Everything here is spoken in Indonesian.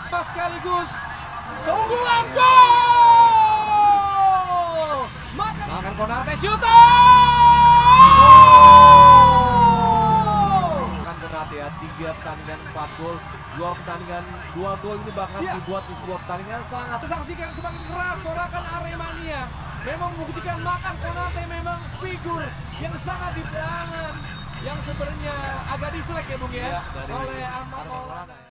sekaligus keunggulan gol. Makan Konate shooting. Makan Konate ya, 3 pertandingan 4 gol, 2 pertandingan 2 gol ini bahkan dibuat di sebuah pertandingan sangat. Saksikan semakin keras sorakan Aremania. Memang membuktikan Makan Konate memang figur yang sangat di pelanggan, yang sebenarnya agak diflek ya Bung ya, oleh Ahmad Maulana.